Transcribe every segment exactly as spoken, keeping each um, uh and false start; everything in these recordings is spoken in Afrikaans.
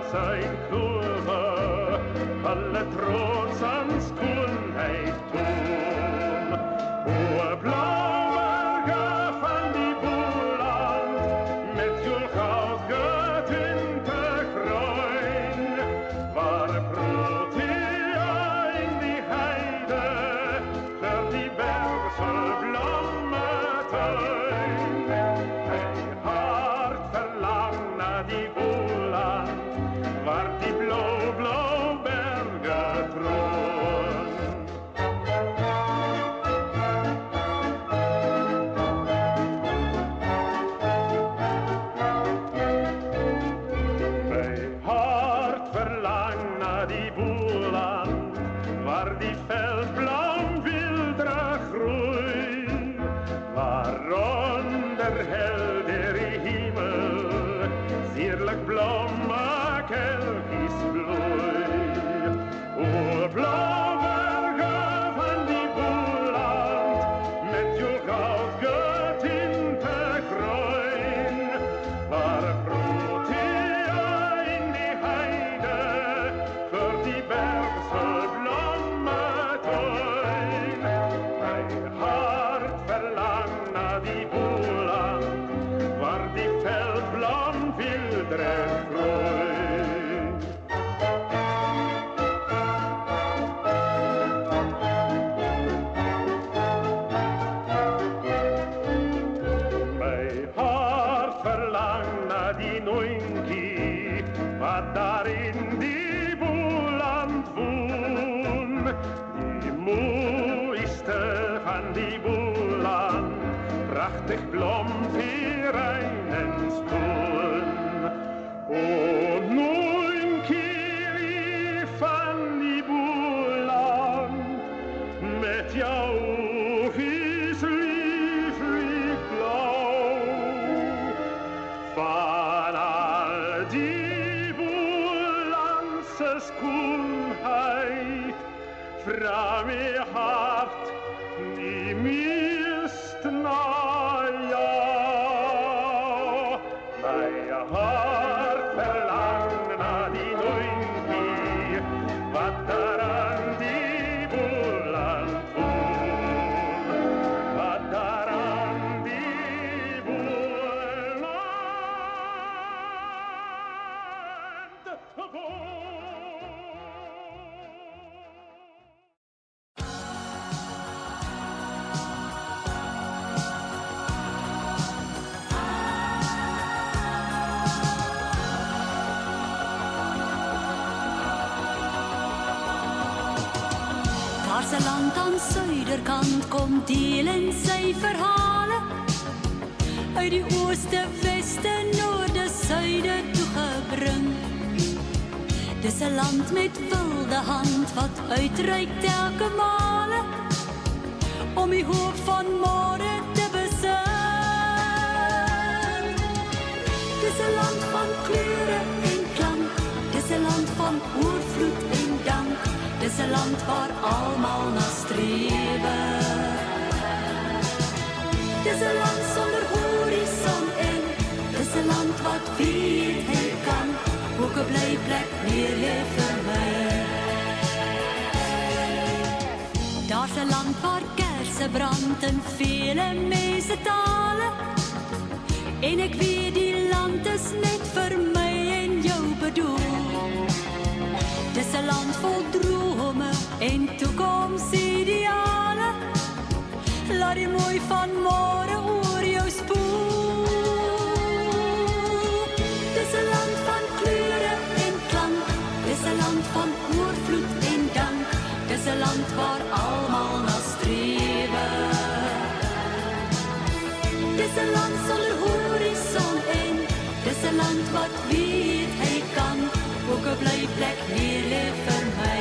zijn kloven, alle trots en schoonheid toon. O blauwe van die boeland, met jul goud getinte kruin, waar protea in die heide, voor die bergse blommetuin. Mijn hart verlangt naar die boeland, waar die blauw, blauw bergen troon. Mijn hart verlangt naar die boeland, waar die veldblauw wilderen groeit, waaronder heldere hemel, sierlijk blomme kelkjes bloei. O blauwe bergen van die boeland, met jul goud getinte kruin, waar protea in die heide, voor die bergse blommetuin. Mijn hart verlangt naar die boeland, waar die veldblom wilderen groeit. Mijn hart verlangt naar die noinkie, wat daar in die boeland woont. Die mooiste van die boeland, prachtig blom, verein en stoon. O noinkie van die boeland, met jou is lieflijk blauw. Van al die boelandse schoonheid, vraag mijn hart die meest naar jou. Mijn hart verlangt naar die noinkie, wat daar aan die boeland woont. Wat daar aan die boeland woont. Waar ze land aan zuiderkant komt delen sy verhalen, uit die ooste, weste, noorde, suide toegebring. Dis 'n land met wilde hand wat uitreik telke male, om die hoop van môre te besin. Dis 'n land van kleure en klank, dis 'n land van oorvloed en dank, dis 'n land waar almal na strewe. Dis 'n land sonder horison en dis 'n land wat weet hy kan ook 'n blyplek meer hê vir my. Daar's 'n land waar kersse brand in vele mense tale, en ek weet die land is net vir my en jou bedoel. Dis 'n land vol drome en toekomsideale, laat die mooi van môre oor jou spoel. Dis 'n land van kleure en klank, dis 'n land van oorvloed en dank, dis 'n land waar almal na strewe. Dis 'n land sonder horison en dis 'n land wat weet hy kan ook 'n blyplek neer lê vir my.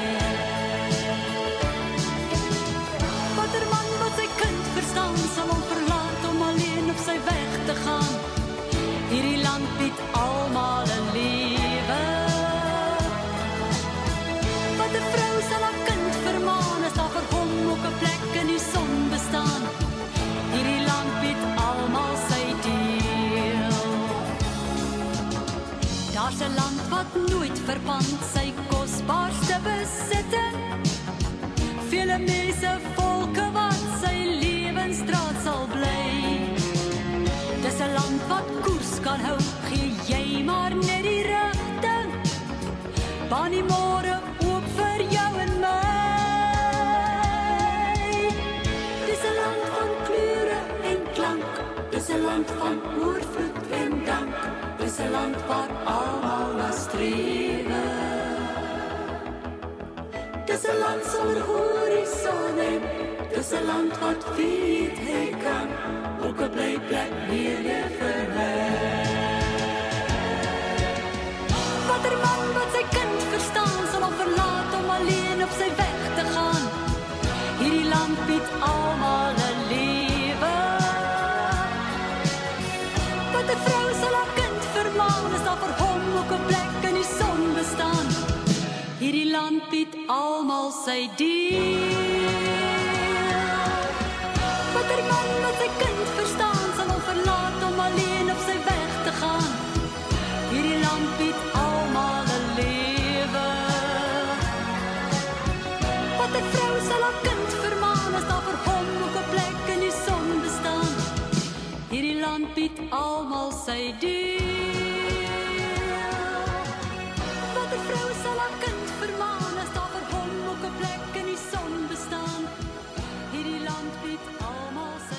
Watter man wat sy kind verstaan sal hom verlaat om alleen op sy weg te gaan. Hierdie land bied almal 'n lewe. Watter vrou sal haar kind vermaan as daar vir hom ook 'n plek in die son bestaan. Hierdie land bied almal sy deel. Daar's 'n land wat nooit verpand sy kosbaarste besitting. Vele mense, volke wat sy lewensdraad sal bly. Dis 'n land wat koers kan hou, gee jy maar net die rigting. Baan die môre oop vir jou en my. Dis 'n land van kleure en klank, dis 'n land van oorvloed en dank, dis 'n land waar almal na strewe. Dis 'n land sonder horison en dis 'n land wat weet hy kan ook 'n blyplek neerleef vir my. Watter man wat sy kind verstaan sal hom verlaat om alleen op sy weg te gaan. Hierdie land bied almal 'n lewe. Watter vrou sal haar kind vermaan as daar vir hom ook 'n plek in die son bestaan. Hierdie land bied almal sy deel. Watter man wat sy kind verstaan sal hom verlaat om alleen op sy weg te gaan. Hierdie land bied almal 'n lewe. Watter vrou sal haar kind vermaan as daar vir hom ook 'n plek in die son bestaan. Hierdie land bied almal sy deel. Watter vrou sal haar kind vermaan as daar vir hom ook 'n plek in die son bestaan. Hierdie land bied almal sy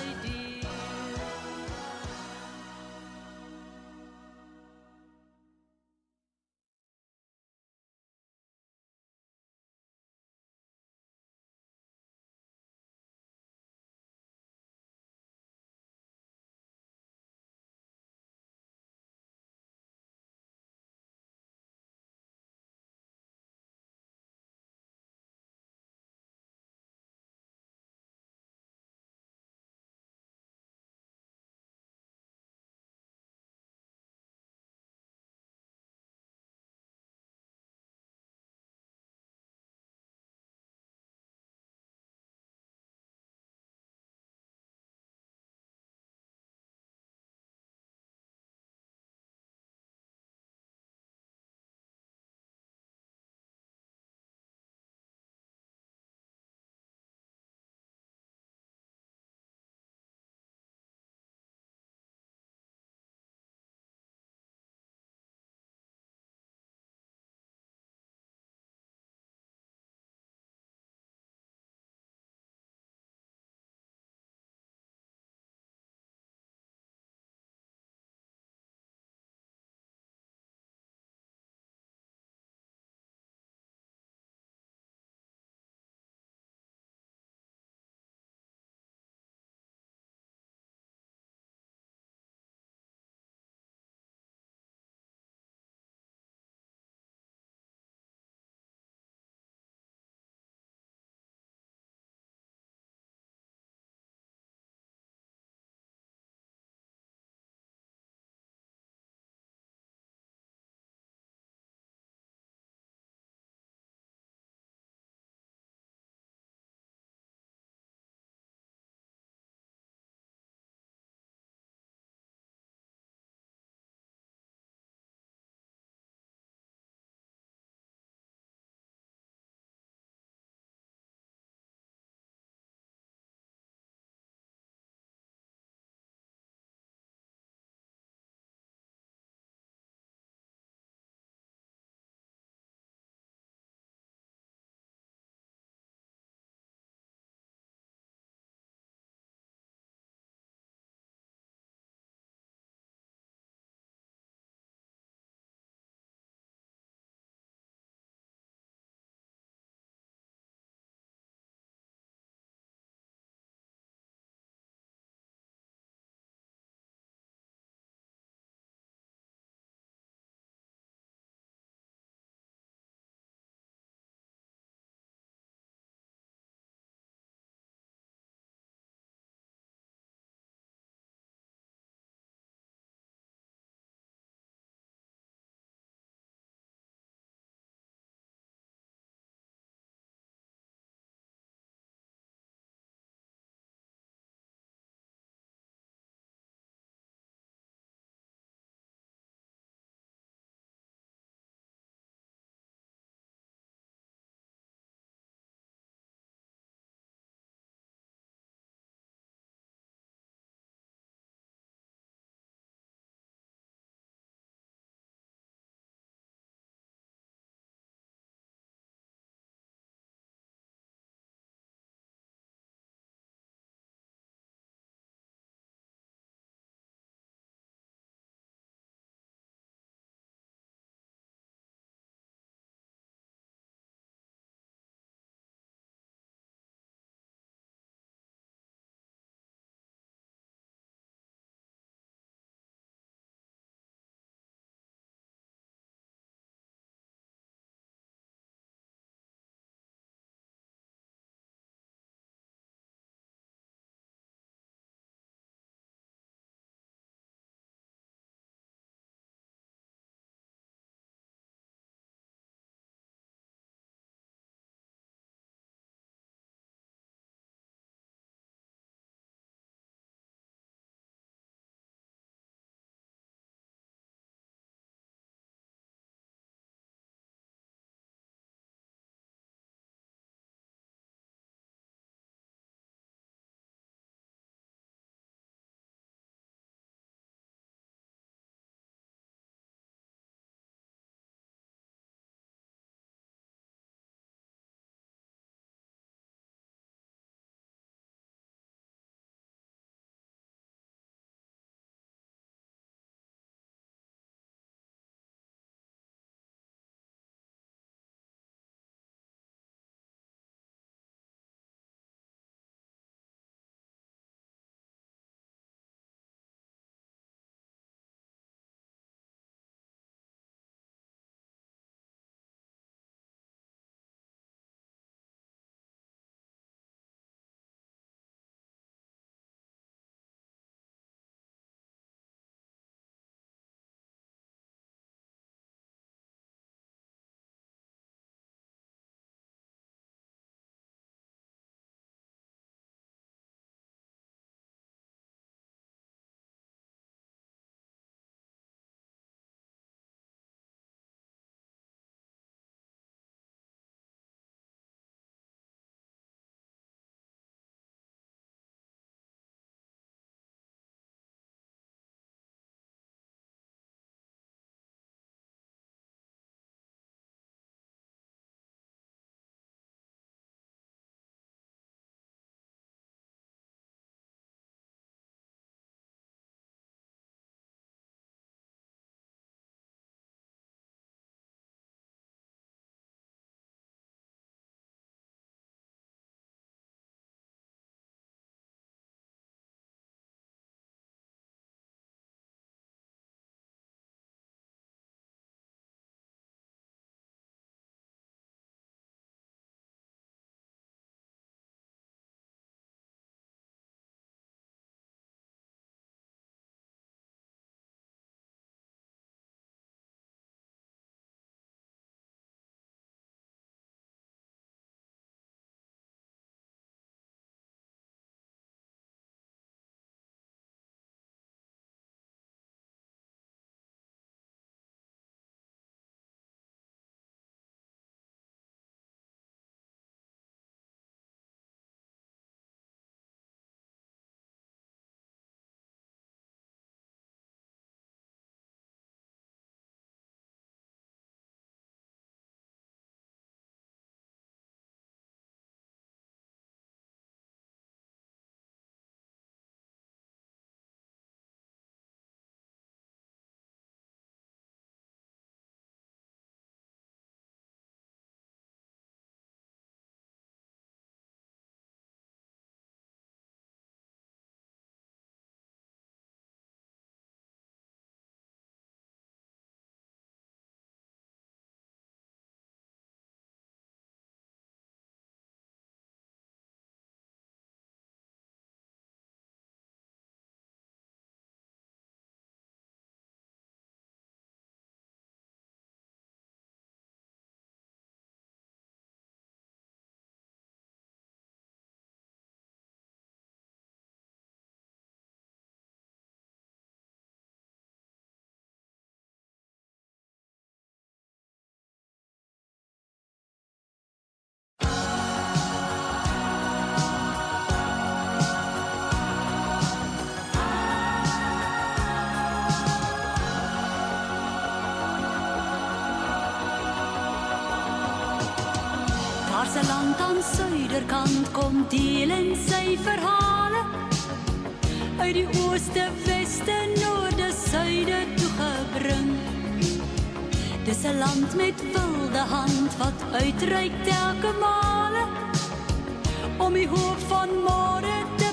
Daar's 'n land aan suiderkant kom deel in sy verhale. Uit die ooste, weste, noorde, suide toegebring. Dis 'n land met wilde hand wat uitreik telke male om die hoop van môre te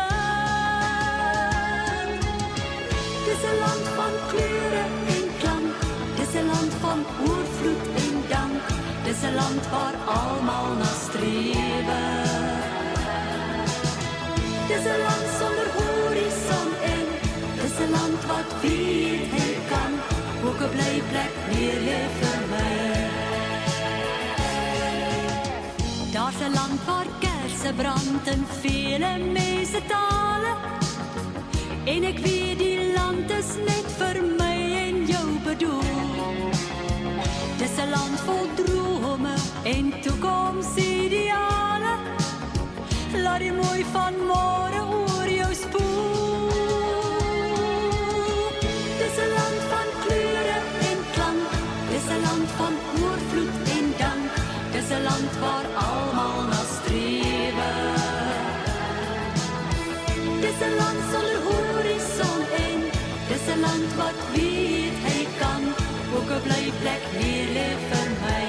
besing. Dis 'n land van kleure en klank, dis 'n land van oorvloed en dank, dis 'n land waar almal na strewe. Dis 'n land sonder horison en dis 'n land wat weet hy kan ook 'n blyplek meer hê vir my. Daar's 'n land waar kersse brand in vele mense tale. En ek weet die land is net vir my en jou bedoel. Dis 'n land vol drome en toekomsideale. Laat die mooi van môre oor jou spoel. Dis 'n land van kleure en klank, dis 'n land van oorvloed en dank, dis 'n land waar almal na strewe. Dis 'n land sonder horison en dis 'n land wat weet hy kan ook 'n blyplek meer hê vir my.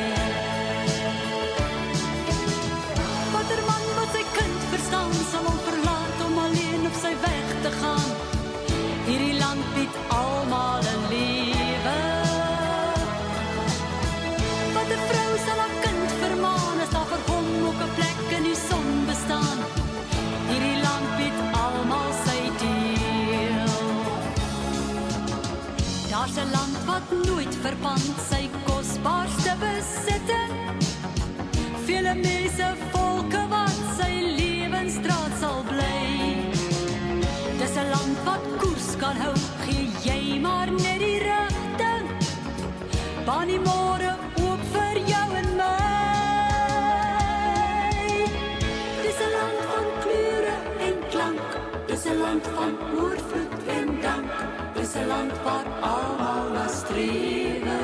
Watter man wat sy kind verstaan sal hom verlaat om alleen op sy weg te gaan. Hierdie land bied almal 'n lewe. Watter vrou sal haar kind vermaan as daar vir hom ook 'n plek in die son bestaan. Hierdie land bied almal sy deel. Daar's 'n land wat nooit verpand sy kosbaarste besitte. Vele mense, volke wat sy lewensdraad sal bly. Dis 'n land wat koers kan hou, gee jy maar net die rigting. Baan die môre oop vir jou en my. Dis 'n land van kleure en klank, dis 'n land van oorvloed en dank, dis 'n land waar almal na strewe.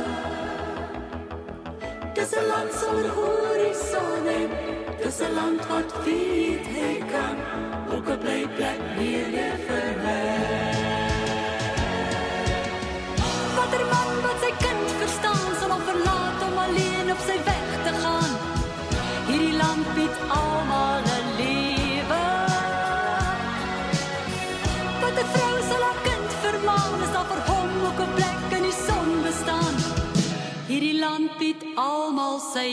Dis 'n land sonder horison en dis 'n land wat weet hy kan ook 'n blyplek meer hê vir my. Watter man wat sy kind verstaan sal hom verlaat om alleen op sy weg te gaan. Hierdie land bied almal 'n lewe. Watter vrou sal haar kind vermaan as daar vir hom ook 'n plek in die son bestaan. Hierdie land bied almal sy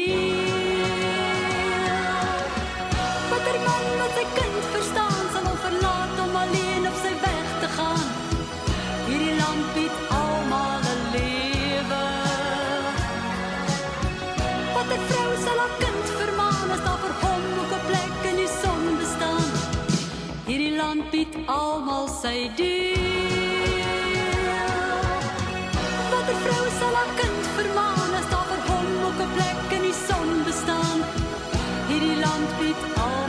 deel. Watter man wat sy kind verstaan sal hom verlaat om alleen op sy weg te gaan. Hierdie land bied almal 'n lewe. Watter vrou sal haar kind vermaan as daar vir hom ook 'n plek in die son bestaan. Hierdie land bied almal sy deel. Watter vrou sal haar kind vermaan as daar vir hom ook 'n plek in die son bestaan. Hierdie land bied almal